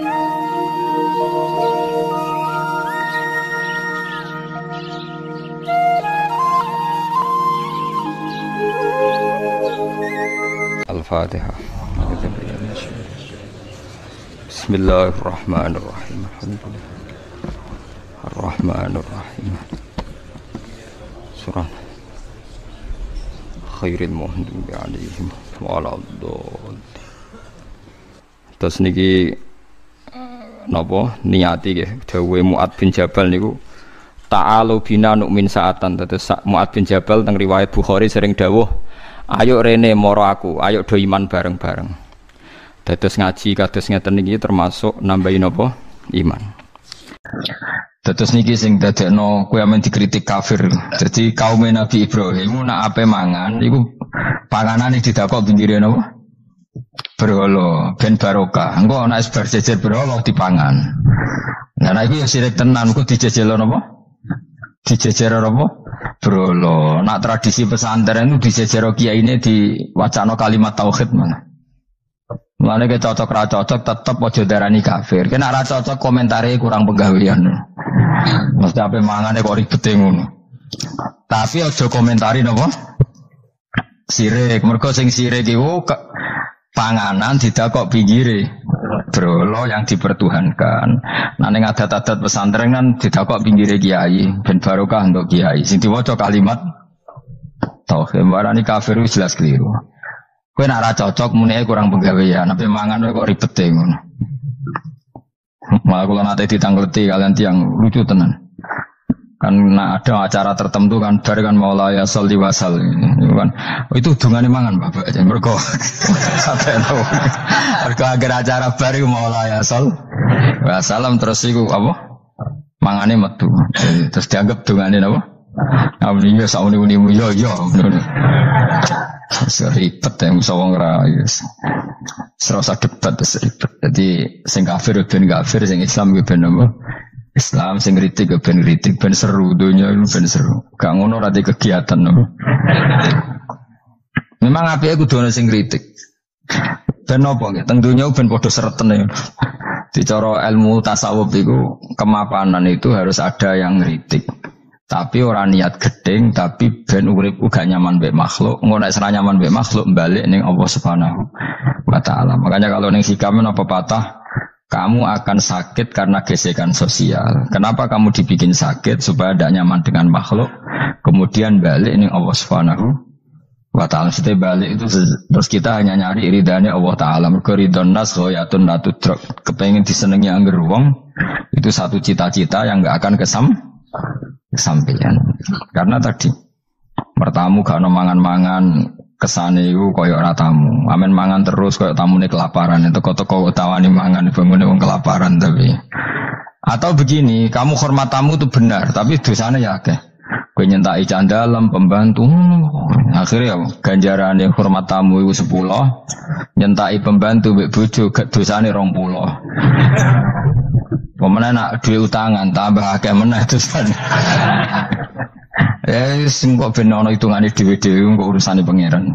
Al-Fatihah. Bismillahirrahmanirrahim. Ar-Rahmanirrahim. Surah Khairil Muhdubi alaihim waladhdallin. Terus niki napa niati nggih dawuhe Mu'adz bin Jabal niku ta'alu bina nu'min sa'atan. Terus Mu'adz bin Jabal teng riwayat Bukhari sering dawuh, ayo rene moro aku, ayo do iman bareng-bareng. Dados ngaji kados ngeten iki termasuk nambahi napa? Iman. Dados niki sing dadekno kowe amen dikritik kafir. Dadi kaum Nabi Ibrahim nak ape mangan iku panganane didakok pinggire napa? Berhala ben barokah. Engko ana es bar jejer berhala dipangan. Lah nek iku ya sirik tenan kok dijejelo napa? Dijejero apa? Berhala. Nak tradisi pesantren itu dijejero kiyaine diwacana kalimat tauhid mana. Mulane ke cocok ra cocok tetep aja darani kafir. Kena ra cocok komentare kurang penggawean. Mesti ape mangane kok ribete ngono. Tapi aja komentari napa? Sirik. Mergo sing sirik iku panganan didakok pinggire berhala yang dipertuhankan. Nah ning adat-adat pesantren kan didakok pinggire kiai ben barokah untuk kiai. Sing diwaca kalimat tauhid warani kafir wis jelas keliru. Kowe nek ora cocok muni kurang penggawean, ape mangan kok ribet e ngono. Malah kula nate ditangleti kalian tiang lucu tenan. Kan ada acara tertentu kan bar kan maulaya sholli wasal kan itu dungane mangan Bapak aja mergo sampai tahu mergo agar acara bar iku maulaya shol wasalam terus iku apa mangane metu terus dianggap dungane apa amni ya sauni-uni yo seribet ya musa wong ra serasa debat seribet jadi sing kafir ben kafir sing Islam ben apa Islam sing kritik ben kritik ben seru dunya ben seru. Gak ngono ora kegiatan no. Memang apike kudu ana sing kritik. Ben apa nggih? Teng dunya ben padha sretene. Dicara ilmu tasawuf iku kemapanan itu harus ada yang kritik. Tapi ora niat gedeng tapi ben urip uga nyaman mbek makhluk. Ngono nek ora nyaman mbek makhluk balik ning Allah Subhanahu wa taala. Makanya kalau ning hikam apa patah kamu akan sakit karena gesekan sosial. Kenapa kamu dibikin sakit? Supaya tidak nyaman dengan makhluk. Kemudian balik ini Allah Subhanahu wa ta'ala. Setelah balik itu terus kita hanya nyari ridhanya Allah Ta'ala. Ridhon nas ghoyatun latudrok. Kepengen disenengi angger wong. Itu satu cita-cita yang gak akan kesampaian. Karena tadi bertamu gak ada mangan-mangan. Kesane iku koyo ora tamu. Amen mangan terus koyo tamune kelaparan. Teko-teko tawani mangan bangune wong kelaparan tapi. Atau begini, kamu hormat tamu itu benar, tapi dosane ya akeh. Kowe nyentak candalem pembantu. Akhirnya ganjarane hormat tamu iku 10, nyentaki pembantu mbek bojo dosane 20. Pemene nak duwe utangan tambah akeh meneh dosane. Sing kok ben ana hitungane dhewe-dhewe kok urusane pangeran.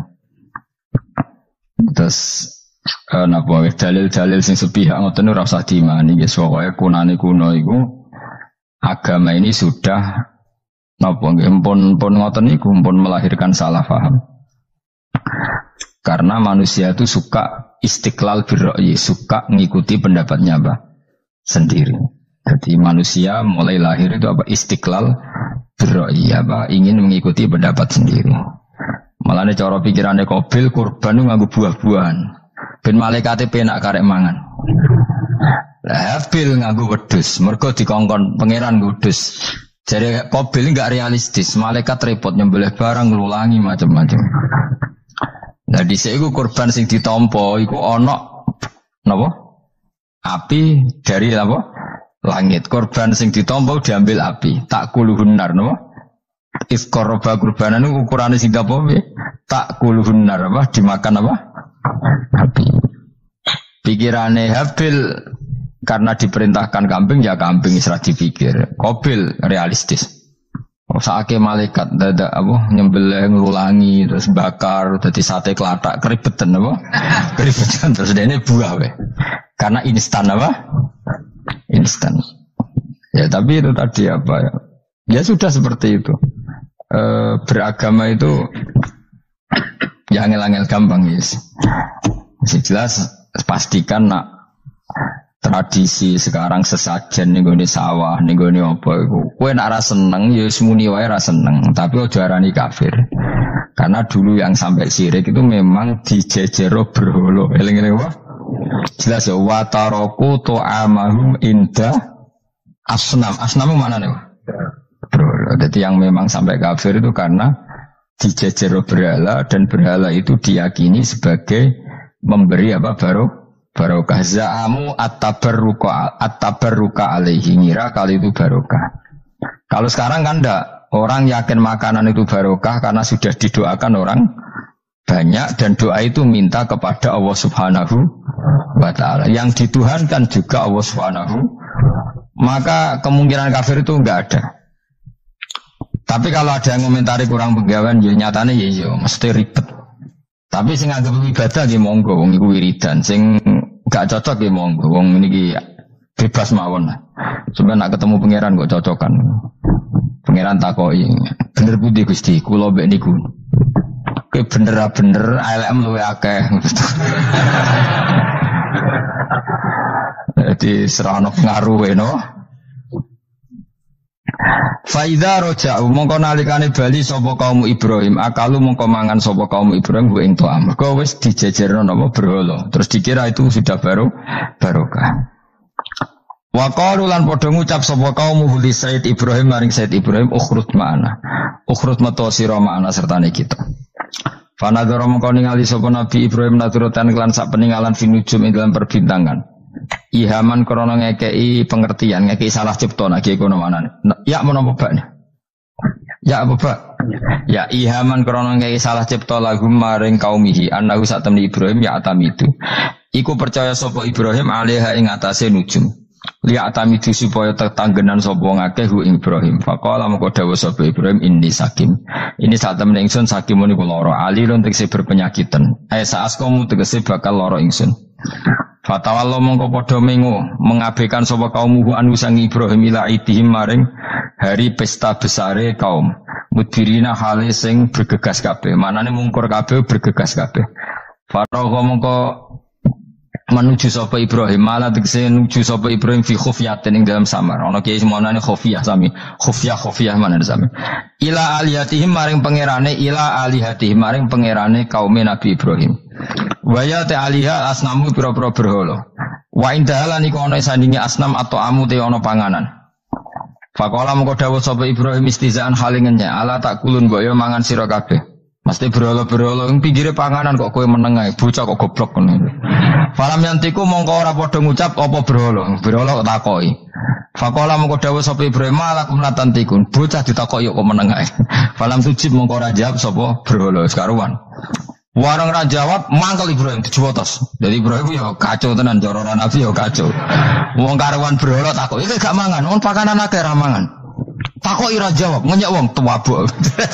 Terus napa dalil-dalil sing sepihak ngoten ora usah diimani nggih pokoke kunane kuno iku agama ini sudah napa nggih pun ngoten niku pun melahirkan salah paham. Karena manusia itu suka istiqlal birra'yi, suka mengikuti pendapatnya apa? Sendiri. Jadi manusia mulai lahir itu apa? Istiqlal birra'yi apa? Ingin mengikuti pendapat sendiri. Malah nek cara pikirane Qabil kurban nganggo buah-buahan. Ben malaikate penak karek mangan. Lah Habil nganggo wedhus, mergo dikongkon pangeran wedhus. Jadi Qabil enggak realistis, malaikat repot nyembelih barang ngulangi macam-macam. Nah dhisik iku kurban sing ditampa iku ana napa? Api dari apa? Langit. Kurban sing ditampa diambil api. Tak kuluhunar napa? Iskoroba kurbanan itu ukurannya sing apa? Tak kuluhunar apa? Dimakan apa? Api. Pikirannya Habil karena diperintahkan kambing ya kambing isra dipikir. Qabil realistis. Saake malaikat dadak apa nyembelih ngulangi terus bakar dadi sate klathak keribetan apa? Keribetan terus dene buah we. Karena instan apa? Instan. Ya tapi itu tadi apa ya? Ya sudah seperti itu. Beragama itu ya angel-angel gampang guys. Jelas pastikan nak tradisi sekarang sesajen nih gue sawah nih gue apa itu. Kue nak rasa seneng ya semuni wae rasa seneng. Tapi ojo arani kafir. Karena dulu yang sampai syirik itu memang dijejero berholo. Eling-eling apa? Jelas ya. Wataroku to'amahum indah asnam. Asnam mana nih? Berhala. Jadi yang memang sampai kafir itu karena dijejero berhala dan berhala itu diyakini sebagai memberi apa barokah. Za'amu at-tabarruka alaihi, ngira kali itu barokah. Kalau sekarang kan enggak. Orang yakin makanan itu barokah karena sudah didoakan orang banyak dan doa itu minta kepada Allah Subhanahu wa ta'ala. Yang dituhankan juga Allah Subhanahu. Maka kemungkinan kafir itu enggak ada. Tapi kalau ada yang komentari kurang penggawean, ya nyatanya ya mesti ribet. Tapi sing anggap ibadah nggih monggo, wong iku wiridan. Sing enggak cocok nggih monggo, wong niki bebas mawon. Sampeyan nak ketemu pangeran kok cocokan. Pangeran takoki, bener putih Gusti, kula mbek niku. Kowe bener-bener LM luwe akeh. Jadi serana pengaruh no. Faidha roja'u mongko nalikane bali sapa kaum Ibrahim, akalu mongko mangan sapa kaum Ibrahim ku ing to'am. Mergo wis dijejerno napa berhala. Terus dikira itu sudah barokah. Wa qalu lan padha ngucap sapa kaum li Said Ibrahim maring Said Ibrahim ukhrut ma'ana. Ukhrut metu sira ma'ana sertane kita. Fanadzara mongko ningali sapa Nabi Ibrahim naturatan kelan sak peninggalan finujum ing dalam perbintangan. Ihaman krana ngekei pengertian, ngekei salah cipta nggih kono manane. Ya menapa bakne? Ya apa bak? Ya ihaman krana ngekei salah cipta lahum maring kaumihi annahu sak temni Ibrahim ya atamidu. Iku percaya sapa Ibrahim alaiha ing atase nujum. Lihat tamidu supaya tetanggenan sapa ngakeh hu Ibrahim. Faqala moko dawuh sapa Ibrahim inni sakim. Ini saat temen ingsun sakim niku lara. Alilun tegese berpenyakitan. Saaskomu tegese bakal lara ingsun. Fatawallo mongko padha mengo mengabaikan sapa kaum anu sang Ibrahim ila idihim maring hari pesta besare kaum. Mudbirina hale sing bergegas kabeh. Manane mungkur kabeh bergegas kabeh. Faragha mongko menuju sapa Ibrahim malah tegese nuju sapa Ibrahim fi khufyatin ing dalam samar ana kiai semonane khufiyah sami khufyah mana sami ila alihatihim maring pangerane kaum Nabi Ibrahim waya ta aliha asnamu pira-pira berhala wa indalan iku ana sandinge asnam atau amu te ana panganan faqala mengko dawuh sapa Ibrahim istizaan halingenya ala tak kulun boyo mangan sira kabeh mesti berhala-berhala ing pinggire panganan kok kowe meneng ae bocah kok goblok ngono. Falam yantiku mongko ora padha ngucap apa berhala. Berhala kok takoki. Faqala mongko dawuh sapa Ibrahim malakum latantikun. Bocah ditakoki kok meneng ae. Falam tujib mongko ora jawab sapa berhala sekaruan. Warang ra jawab mangkel Ibrahim dijuwotos. Jadi Ibrahim yo kacau tenan cara Nabi yo kacau. Wong karuan berhala takoki iki gak mangan, wong pakanan akeh ra mangan. Takok ira jawab, ngenyek wong tuwabuk.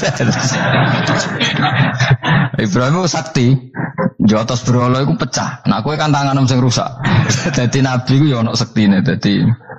Ibrahim sakti, jotos berhala iku pecah. Nah kowe kan tanganem sing rusak. Dadi nabi ku ya ana sektine. Dadi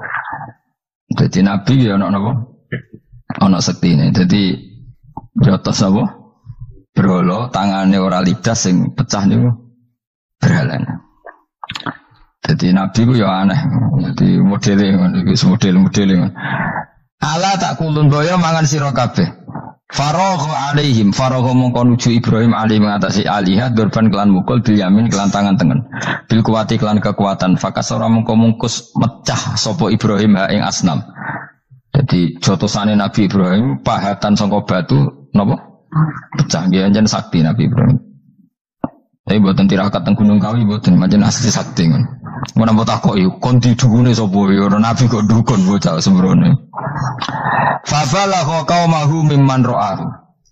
nabi ya ana napa? Ana sektine. Dadi jotos apa? Berhala tangane ora lidas sing pecah niku berhalane. Dadi nabi ku ya aneh. Dadi modele ngono iki model-modele ngono. Ala tak kulun boyo mangan sira kabeh. Faragha alaihim faragha mongko nuju Ibrahim ali mengatasi alihah durban kelan mukul bil yamin kelan tangan tengen. Bil kuwati kelan kekuatan fakasara mongko mungkus mecah sapa Ibrahim ha ing asnam. Jadi jotosane Nabi Ibrahim pahatan saka batu napa? Pecah nggih anjen sakti Nabi Ibrahim. Tapi mboten tirakat teng Gunung Kawi mboten pancen asli sakti ngono. Mun mbok takoki kon didukune sapa ya Nabi kok dukun bocah sembrone. Fabalagha qaumahu mimman ra'ahu.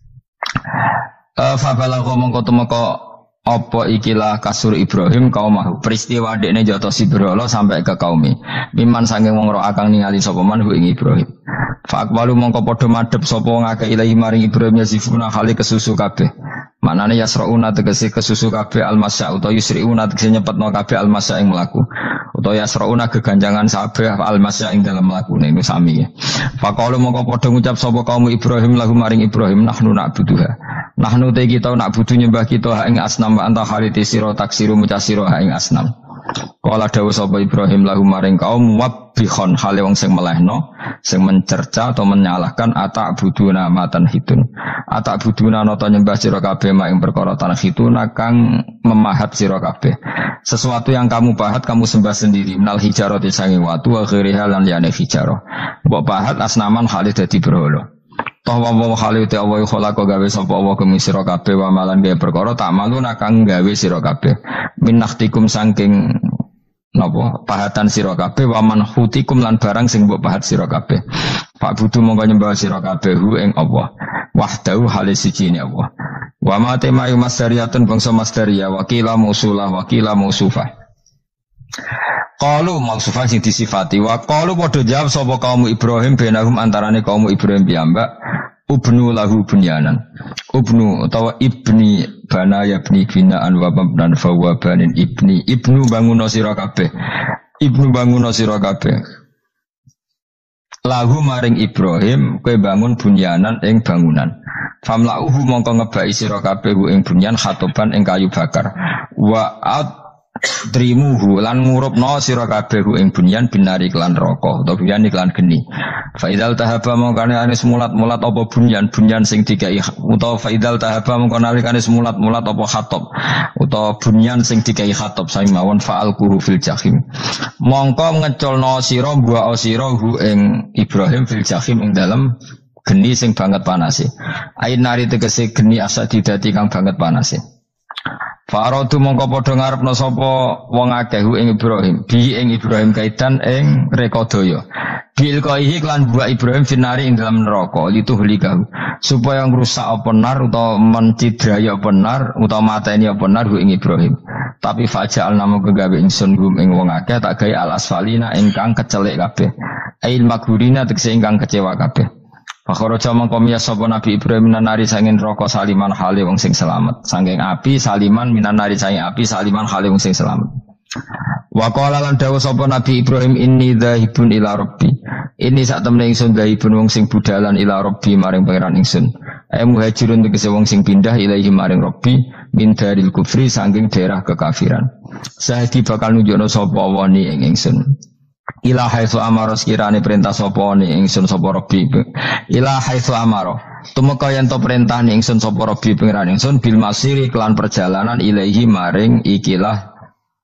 Fabalagha mongko temeka apa ikilah kasur Ibrahim qaumahu. Peristiwa dekne jotos berhala sampai ke kaumi. Mimman saking wong ro'a kang ningali sapa man ing Ibrahim. Fa aqbalu mongko padha madhep sapa ngake ilahi maring Ibrahim yasifuna hale kesusu kabeh. Maknane yasrauna tegese kesusu kabeh almasya utawa yusriuna tegese nyepetno kabeh almasya ing mlaku. utawa yasrauna geganjangan sabeh almasya ing dalem lakune niku sami. Faqalu mongko padha ngucap sapa kaum Ibrahim lahu maring Ibrahim nahnu na'buduha. Nahnu te kita na'budu nyembah kita ing asnam wa anta khaliti sira taksiru mucasira ing asnam. Kala dawuh sapa Ibrahim lahu maring kaum wabbihon hale wong sing melehno sing mencerca atau menyalahkan atak buduna matan hitun atak buduna nata nyembah sira kabeh mak ing perkara tanah hitun kang memahat sira kabeh sesuatu yang kamu pahat kamu sembah sendiri minal hijarati sange watu wa ghairiha lan liyane hijarah mbok pahat asnaman hale dadi berhala toh wa hale te Allah khalaqa gawe sapa Allah kemi sira kabeh wa malan gawe perkara tak malu kang gawe sira kabeh minaktikum saking napa pahatan sira kabeh wa manhutikum lan barang sing mbok pahat sira kabeh Pak Budu mongko nyembah sira kabeh hu ing Allah wahdahu halis siji ne Allah wa ma tema masdariyatun bangsa masdariyah wakila musulah wakila musufah qalu mausufah sing disifati wa qalu padha jawab sapa kaum Ibrahim benahum antarane kaum Ibrahim piyambak ubnu lahu bunyanan ubnu utawa ibni bana ya ibni binaan wa babnan fawa banin ibnu bangun sira kabeh ibnu bangun sira kabeh lahu maring Ibrahim kowe bangun bunyanan ing bangunan famlauhu mongko ngebaki sira kabeh ing bunyan khatoban ing kayu bakar wa trimuhu lan ngurupno sira kabeh ing bunyan binari klan roko utawa bunyan iklan geni faidal tahaba mongkane anis mulat-mulat apa bunyan sing dikai utawa faidal tahaba mongkane anis mulat-mulat apa khatop utawa bunyan sing dikai khatop sae mawon fa'alquhu fil jahim mongko ngeculno sira mbua sira ing Ibrahim fil jahim ing dalem geni sing banget panase ain nari tegese geni asa didati kang banget panase Faradu mongko padha ngarepno sapa wong akeh ing Ibrahim bi ing Ibrahim kaitan ing rekodaya bil kaihi lan buah Ibrahim finari ing dalam neraka lituhlikahu supaya ngrusak apa nar utawa mencidrai apa nar utawa mateni apa nar ing Ibrahim tapi fajal namo gawe ingsun ing wong akeh tak gawe al asfalina ingkang kecelek kabeh ail maghurina tegese ingkang kecewa kabeh Fakhara jaman komia sapa Nabi Ibrahim nanari sanging neraka saliman hale wong sing selamat. Sanging api saliman minanari sanging api saliman hale wong sing selamat. Wa qala lan dawuh sapa Nabi Ibrahim inni dzahibun ila rabbi. Ini sak temne ingsun dzahibun wong sing budalan ila rabbi maring pangeran ingsun. Muhajirun tegese wong sing pindah ilahi maring rabbi min daril kufri sanging daerah kekafiran. Sahidi bakal nunjukno sapa wani ing ingsun. Ila haitsu amara sekirane perintah sapa ni ingsun sapa Rabbi ila haitsu amara tumeka yen to perintah ni ingsun sapa Rabbi pangeran ingsun bil masiri kelan perjalanan ilahi maring ikilah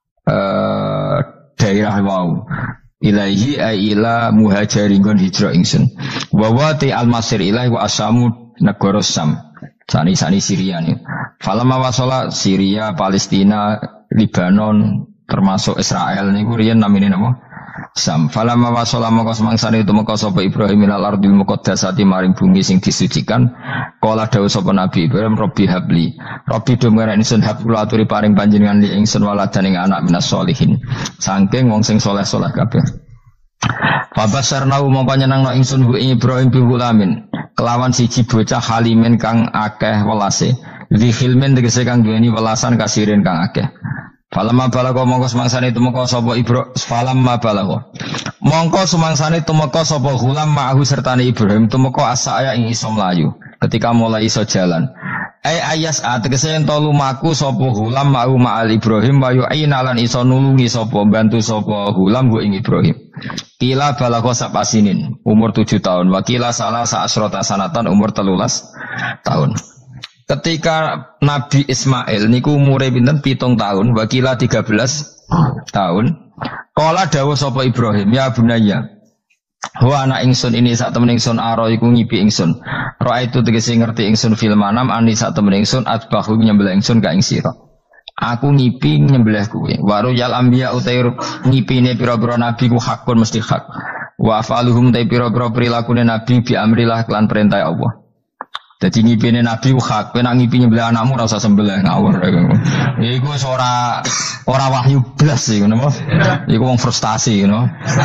daerah wau ilahi ay ila muhajirin gon hijrah ingsun wa wati al masir ilahi wa asamu negara Sam sani Syria ni falama wasala Syria Palestina Libanon termasuk Israel niku riyen namine napa Sam falamma wasala maka semangsane tumeka sapa Ibrahim ilal ardil muqaddasati maring bumi sing disucikan kala dawuh sapa Nabi Ibrahim Rabbi habli Rabbi do merek ingsun hab kula aturi paring panjenengan li ingsun waladan ing anak minas solihin saking wong sing saleh-saleh kabeh Fabasarna mongko nyenengno ingsun hu Ibrahim bi gulamin kelawan siji bocah halimin kang akeh welase li khilmin tegese kang duweni welasan kasirin kang akeh Falamma balagha mongko semangsane tumeka sapa Ibrahim falamma balagha mongko semangsane tumeka sapa gulam ma'ahu sertane Ibrahim tumeka asaya ing iso mlayu ketika mulai iso jalan ayas tegese ento lumaku sapa gulam ma'ahu ma'al Ibrahim wa yu'ina lan iso nulungi sapa bantu sapa gulam ing Ibrahim kila balagha sapasinin umur 7 tahun wakila salah sa'asrata sanatan umur 13 tahun Ketika Nabi Ismail niku umure pinten 7 tahun, wakila 13 tahun. Kala dawuh sapa Ibrahim, ya bunayya. Wa ana ingsun ini sak temen ingsun aro iku ngipi ingsun. Ra itu tegese ngerti ingsun fil manam ani sak temen ingsun atbahu nyembelih ingsun ka ing sira. Aku ngipi nyembelih kuwe. Waru yal anbiya utair ngipine pira-pira nabi ku hakun mesti hak. Wa afaluhum ta pira-pira prilakune nabi bi amrillah lan perintah Allah. Jadi ngipine nabi hak, kowe nak ngipi nyembelih anakmu ora usah sembelih ngawur. Iku wis ora wahyu blas iku napa? Iku wong frustasi ngono.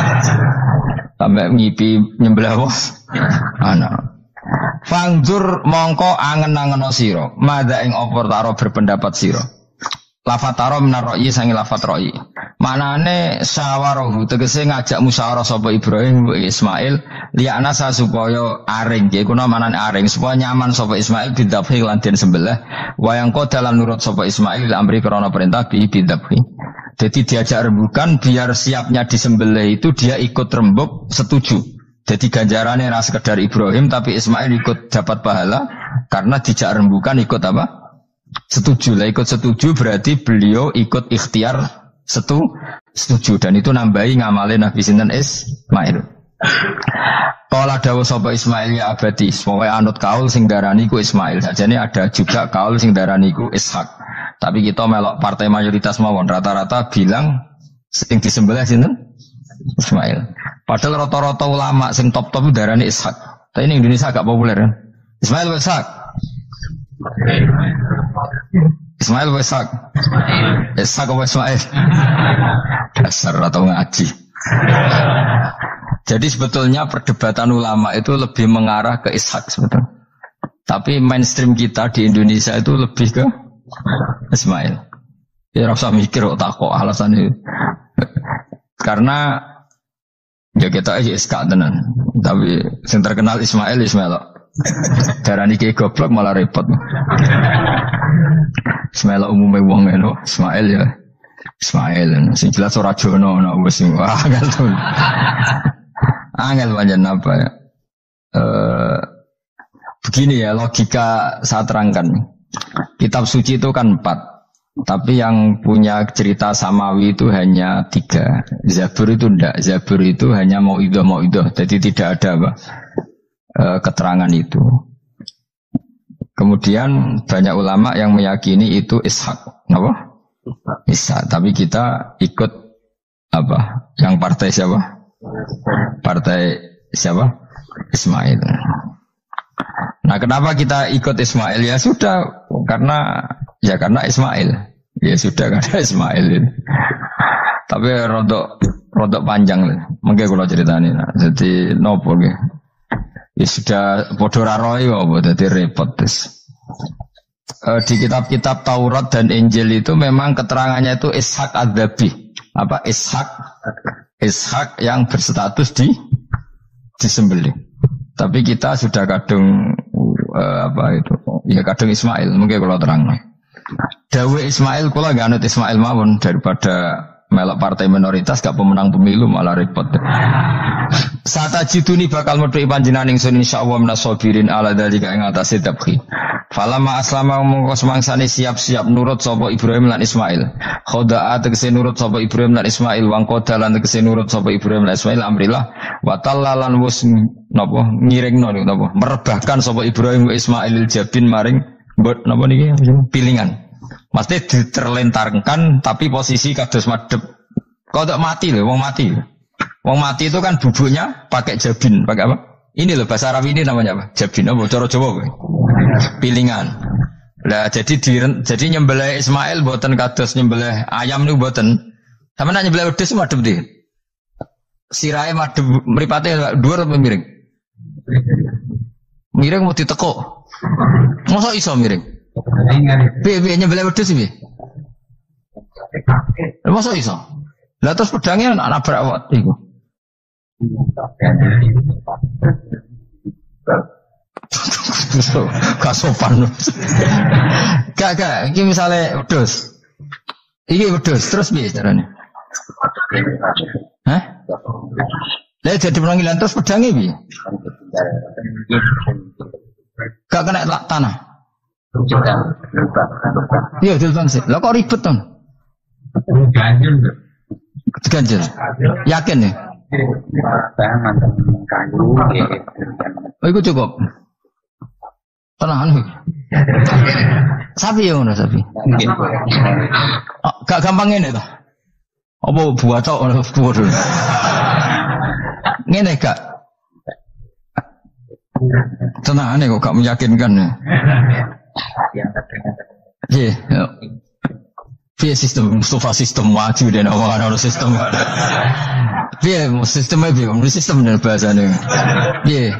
Sampai ngipi nyembelih apa? Anak. Fangdur mongko angen-angeno sira, madha ing apa taro berpendapat sira. Lafat taro minaroi sangi lafat roi. Manane sawarahu tegese ngajak musyawarah sapa Ibrahim Ismail liyana supaya aring nggih kuna manane aring supaya nyaman sapa Ismail bidabhi lan den sembelih wayang dalam nurut sapa Ismail amri krana perintah bidabhi. Jadi diajak rembukan biar siapnya disembelih itu dia ikut rembuk setuju. Jadi ganjarannya ras sekedar Ibrahim tapi Ismail ikut dapat pahala karena dijak rembukan ikut apa? Setuju. Lah ikut setuju berarti beliau ikut ikhtiar setuju dan itu nambahi ngamalin Nabi sinten Ismail. Kala dawuh sapa Ismail ya abadi, pokoke anut kaul sing darani ku Ismail. Sajane ada juga kaul sing darani ku Ishak. Tapi kita melok partai mayoritas mawon rata-rata bilang sing disembelih sinten Ismail. Padahal rata-rata ulama sing top-top darani Ishak. Tapi ini Indonesia agak populer kan. Ismail wa Ishak. Ismail wa Ishak. Ishak wa Ismail. Dasar atau ngaji. Jadi sebetulnya perdebatan ulama itu lebih mengarah ke Ishak sebetulnya. Tapi mainstream kita di Indonesia itu lebih ke Ismail. Ya rasa mikir kok alasan itu. Karena ya kita aja Ishak tenan. Tapi yang terkenal Ismail. Darani ki goblok malah repot. Ismail umumnya wong ngono, Ismail ya. Ismail sing jelas ora jono ana wis angel to. Angel pancen apa ya? Begini ya logika saya terangkan. Kitab suci itu kan 4. Tapi yang punya cerita samawi itu hanya 3. Zabur itu enggak. Zabur itu hanya mauidhah. Jadi tidak ada apa? Keterangan itu. Kemudian banyak ulama yang meyakini itu Ishak. Apa? Ishak. Tapi kita ikut apa? Yang partai siapa? Partai siapa? Ismail. Nah, kenapa kita ikut Ismail? Ya sudah, karena Ismail. Ya sudah karena Ismail. Tapi rodok panjang. Mungkin kalau ceritanya. Jadi nopo nggih. Ya sudah bodoh raroi kok, jadi repot terus. Di kitab-kitab Taurat dan Injil itu memang keterangannya itu Ishak ad-Dabi. Apa Ishak yang berstatus disembelih. Tapi kita sudah kadung kadung Ismail. Mungkin kalau terang. Dawe Ismail kula gak anut Ismail mawon daripada melok partai minoritas gak pemenang pemilu malah repot. Satajiduni bakal metuhi panjenengan ingsun insyaallah minasabirin ala dzalika ing atase tabkhi. Falamma aslama mongko semangsane siap-siap nurut sapa Ibrahim lan Ismail. Khoda'a tegese nurut sapa Ibrahim lan Ismail wangkoda lan tegese nurut sapa Ibrahim lan Ismail amrillah wa tallalan wus napa ngiringno napa merebahkan sapa Ibrahim wa Ismail jabin maring napa niki pilingan. Mesti diterlentarkan tapi posisi kados madhep. Kodok mati lho, wong mati. Wong mati itu kan bubuknya pakai jabin, pakai apa? Ini loh bahasa Arab ini namanya apa? Jabin apa? Cara Jawa kowe. Pilingan. Lah jadi nyembelih Ismail mboten kados nyembelih ayam niku mboten. Sampe nek nyembelih wedhus madhep ndi? Sirahe madhep mripate dhuwur apa miring? Miring mau ditekuk. Mosok iso miring? Piye nyembelih wedhus iki? Mosok iso? Lah terus pedangnya nabrak awak iku. Gak sopan. Gak, iki misale wedhus. Iki wedhus terus piye carane? Hah? Lah jadi penanggilan terus pedangnya piye? Gak kena tanah. Iya, dilban sih. Lah kok ribet ton? Ganjil. Yakin ya? Oh, itu cukup. Tenang. Sapi ya ngono sapi. Gak gampang ngene to. Apa buat tok ono buat dulu. Ngene gak. Tenang kok gak meyakinkan ya. Iya. Via sistem Mustafa sistem wajib dan orang sistem. Via sistemnya via sistem dan bahasanya. Via.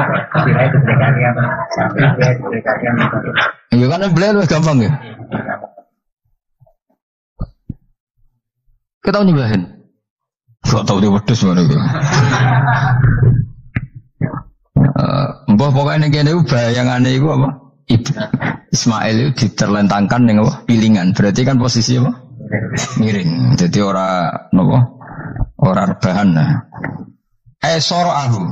Ya kan beliau lebih gampang ya. Kita tahu nyembelahin. Kok tahu dia wedhus ngono iku. Mbah pokoknya kene iku bayangane iku apa? Ismail itu diterlentangkan dengan apa? Pilingan. Berarti kan posisi apa? Miring. Jadi ora napa? Ora rebahan. Soro'ahu.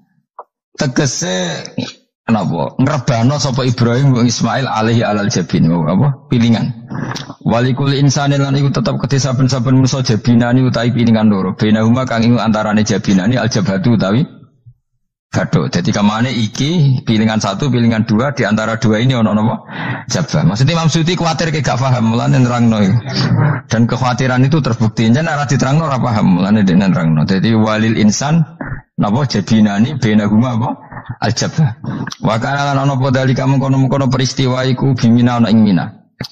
Tegese napa? Ngrebano sapa Ibrahim wa Ismail alaihi alal jabin. Apa? Pilingan. Walikul insani lan iku tetep kedhe saben-saben manusa jabinani utawi pilingan loro. Bainahuma kang ing antarane jabinani aljabatu utawi gaduh. Jadi kemana iki pilingan 1, pilingan 2 di antara 2 ini ono apa? Jabah. Maksudnya Imam Suyuti khawatir gak paham mulane nerangno. Dan kekhawatiran itu terbukti jan ora diterangno ora paham mulane dene nerangno. Jadi walil insan napa jabinani bainahuma apa? Aljabah. Wa kana lan ono podali kamu kono peristiwa iku bimina ono ing Mina.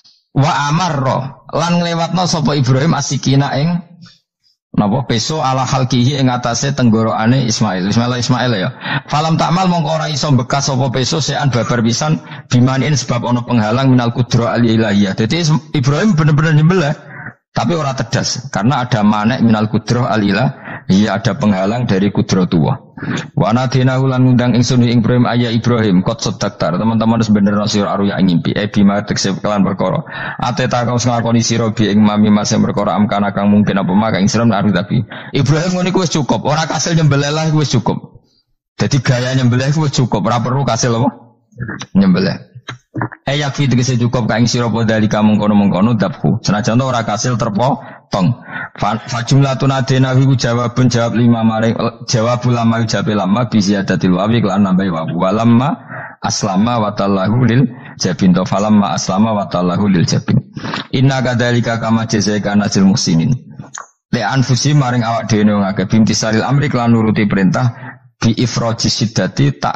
Wa amarra lan nglewatno sapa Ibrahim asikina ing napa peso ala halkihi ing atase tenggorokane Ismail ya. Falam takmal mongko ora iso bekas sapa peso sean babar pisan bimanin sebab ono penghalang minal kudra al ilahiyah. Dadi Ibrahim bener-bener nyembelih tapi ora tedas karena ada manek minal kudra al ilahiyah, ada penghalang dari kudra tua. Wa nadina ulan ngundang ingsun ing Ibrahim ayya Ibrahim qad saddaqtar. Teman-teman sebenarnya sira aruya ngimpi bima tekse kelan perkara. Ateta kau ngakoni sira bi ing mami mase perkara amkana kang mungkin apa mak ing sira aru tapi Ibrahim ngene wis cukup, ora kasil nyembelih lah wis cukup. Jadi gaya nyembelih wis cukup, ora perlu kasil apa? Nyembelih. Yakfi tegese cukup ka ing sira padha kamu kono-kono dabku. Senajan ora kasil terpotong. Fajumlatun adena wiku jawab 5 maring jawab ulama ujabe lama biziadatil wawi lan nambahi wawu walamma aslama wa tallahu lil jabin to falamma aslama wa tallahu lil jabin inna kadzalika kama jazaika najil muhsinin li anfusi maring awak dhewe ngake bimtisalil amri lan nuruti perintah bi ifraji siddati tak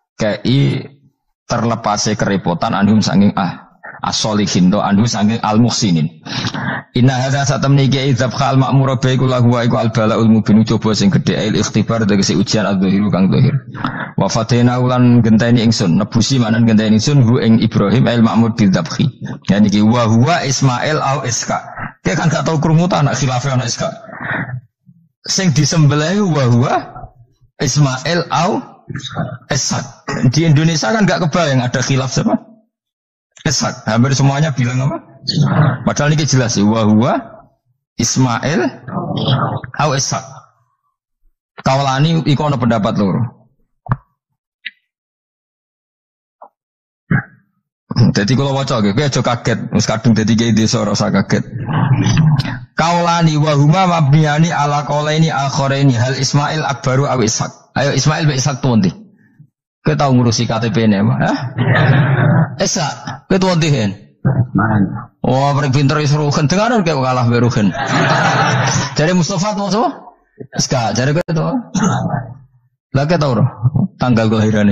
kei terlepase kerepotan anhum sanging as-solihin to anhum sanging al-muhsinin. Inna hadza satamni ki idzab khal ma'mur baiku lahu wa iku al-bala'ul mubin coba sing gedhe il ikhtibar tegese ujian al-dhahiru kang dhahir. Wa fatena ulan genteni ingsun nebusi manan genteni ingsun hu ing Ibrahim al-ma'mur bil dzabhi. Ya niki wa huwa Ismail au Iska. Ki kan gak tau krungu ta anak khilafe ana Iska. Sing disembelih wa huwa Ismail au Ishak. Di Indonesia kan gak kebayang ada khilaf siapa? Ishak. Hampir semuanya bilang apa? Padahal ini jelas ya. Wa huwa Ismail au Ishak. Kaulani iku ana pendapat loro. Jadi kalau waca kowe aja kaget, wis kadung dadi kiai desa ora usah kaget. Kaulani wa huma mabniani ala qaulaini akharaini hal Ismail akbaru au Ishak. Ayo Ismail be Ishak tuh ndi? Kowe tau ngurusi KTP-ne apa? Hah? Ishak, kowe tuh ndi hen? Oh, paling pinter wis Ruhen dengaran kowe kalah be Ruhen. Jare Mustafa tuh apa? Iska, jare kowe tuh. Lah kowe tau ora tanggal kelahirane?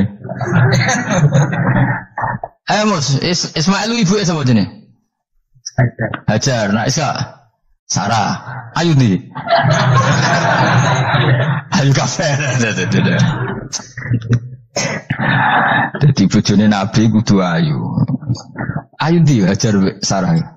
Mus, Ismail ibu sapa jenenge? Hajar. Nah, Ishak Sarah. Ayu ndi? Ayu kafe. Jadi bojone Nabi kudu ayu. Ayu ndi Hajar Sarah?